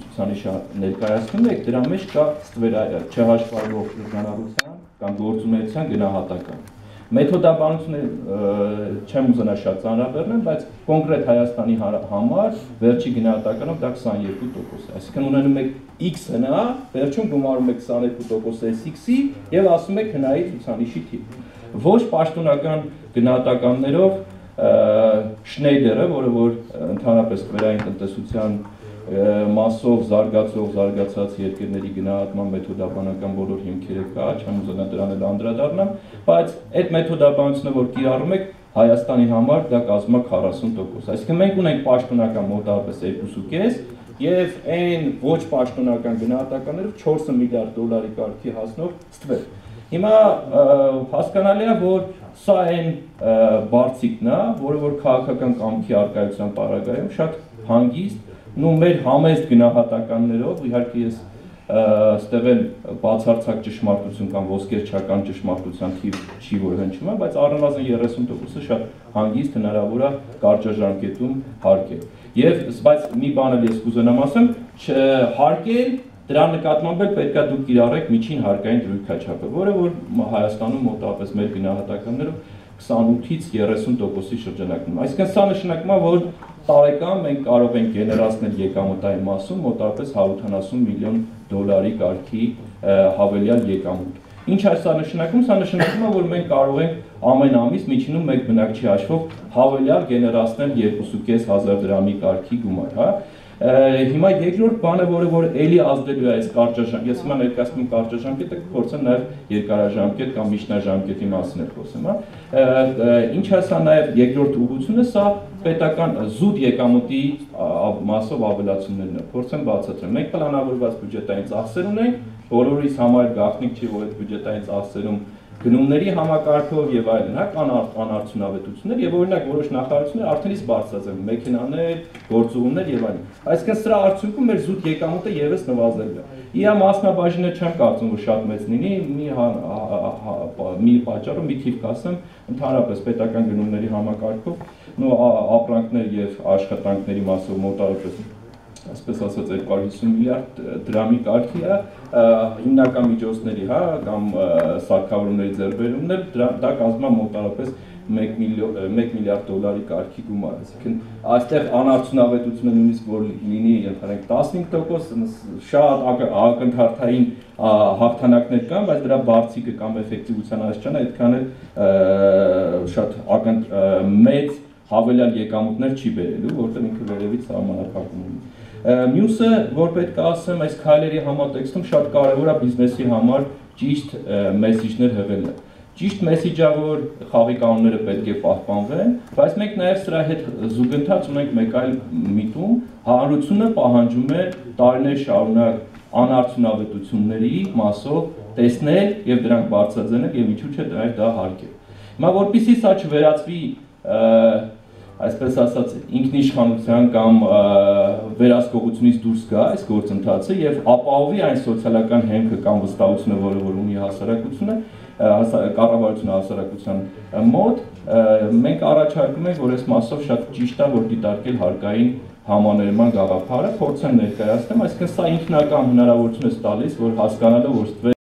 ցուցանիշը ներկայացնում եք, դրա մեջ կա չհաշվառվող շրջանառության կամ գործունեության գնահատական։ Մեթոդաբանությունը չեմ ուզենա շատ ծանրաբեռնել, բայց կոնկրետ Հայաստանի համար վերջի գնահատականով դա 22% է։ Այսինքն ունենում եք X-ը, վերջում գումարում եք 22% SX-ի եւ ասում եք հնայի ցուցանիշի թիվ։ Ոչ պաշտոնական գնահատականներով Շնեյդերը, որը որ ընդհանրապես թվերային տնտեսության մասով զարգացած երկրների գնահատման մեթոդաբանական բոլոր հիմքերը կա, չեմ ուզենա դրան էլ անդրադառնամ, բայց այդ մեթոդաբանությունը, որ կիրառում եք, Հայաստանի համար դա կազմում է 40%։ Այսինքն մենք ունենք պաշտոնական մոտավորապես 2.5 եւ այն ոչ պաշտոնական գնահատականներով 4 միլիարդ դոլարի կարգի հասնող ստվեր։ Հիմա հասկանալի է, որ սա այն բարձիկն է, որը որ քաղաքական կամքի առկայության պարագայում շատ հանգիստ, մեր համեստ գնահատականներով, իհարկե ես ստեղ էլ բացարձակ ճշմարտություն կամ ոսկերչական ճշմարտության թիվ չի որ հնչում է, բայց առնվազն 30%-ը շատ հանգիստ հնարավոր է կարճաժամկետում հարկել։ Բայց մի բան էլ ես կուզենամ ասեմ, հարկել դրա նկատմամբ էլ պետք է դուք կիրառեք միջին հարկային դրույքաչափը, որը որ Հայաստանում մոտավորապես մեր գնահատականներով 28-ից 30%-ի շրջանակում։ Այսինքն սա նշանակում է, որ տարեկան մենք կարող ենք գեներացնել եկամտային մասում մոտավորապես 170 միլիոն դոլարի կարգի հավելյալ եկամուտ։ Ինչ է սա նշանակում։ Սա նշանակում է, որ մենք կարող ենք ամեն ամիս միջինում մեկ բնակչի հաշվով հավելյալ գեներացնել 2.500 դրամի կարգի գումար, հա։ Հիմա երկրորդ բանը, որը էլի ազդելու է այս կարճաժամկետ, ես հիմա ներկայացնում կարճաժամկետը, կփորձեմ նաև երկարաժամկետ կամ միջնաժամկետի մասին խոսեմ, հա։ Ինչ է սա նաև երկրորդ ուղղությունը, սա պետական զուտ եկամուտի մասով ավելացումներն է, փորձեմ բացատրեմ։ Մենք պլանավորված բյուջետային ծախսեր ունենք, բոլորիս համար գաղտնիք չի, որ այդ բյուջետային ծախսերում գնումների համակարգով եւ այլն, հա, կան անարդյունավետություններ եւ օրինակ որոշ նախարարություններ արդեն իսկ բարձրացել են մեքենաներ, գործուղումներ եւ այլն։ Այսինքն սրա արդյունքում մեր զուտ եկամուտը եւս նվազել է։ Իա մասնաբաժինը չեմ կարծում, որ շատ մեծ լինի, մի պատճառով մի թիվ կասեմ, ընդհանրապես պետական գնումների համակարգով, ապրանքներ եւ աշխատանքների մասով մոտավորապես այսպես ասած 250 միլիարդ դրամի կարգի է, հիմնական միջոցների, հա, կամ սարքավորումների ձեռքբերումներ, դա կազմում է մոտավորապես 1 միլիարդ դոլարի կարգի գումար, այսինքն այստեղ անարդյունավետությունը նույնիսկ որ լինի ընդհանրենք 15%, շատ ակնթարթային հաղթանակներ կան, բայց դրա բարձիկը կամ էֆեկտիվության աստիճանը այդքան էլ շատ մեծ հավելյալ եկամուտներ չի բերելու, որտեղ ինքը վերևից սահմանափակում ունի։ Մյուսը, որ պետք է ասեմ, այս քայլերի համատեքստում շատ կարևոր է բիզնեսի համար ճիշտ մեսիջներ հղելը։ Ճիշտ մեսիջը, որ խաղի կանոնները պետք է պահպանվեն, բայց մենք նաև սրա հետ զուգընթաց ունենք մեկ այլ միտում, հանրությունը պահանջում է տարիներ շարունակ անարդյունավետությունների մասով տեսնել եւ դրանք բարձրաձայնել եւ ինչու՞ չէ դա հարկել։ Հիմա որպեսզի սա չվերածվի այսպես ասած ինքնիշխանության կամ վերահսկողությունից դուրս գա այս գործընթացը եւ ապահովի այն սոցիալական հենքը կամ վստահությունը, որը որ ունի հասարակությունը, կառավարությունը հասարակության մոտ, մենք առաջարկում ենք, որ այս մասով շատ ճիշտ է, որ դիտարկել հարկային համաներման գաղափարը, փորձեմ ներկայացնեմ, այսինքն սա ինքնական հնարավորություն է տալիս, որ հասկանալը որ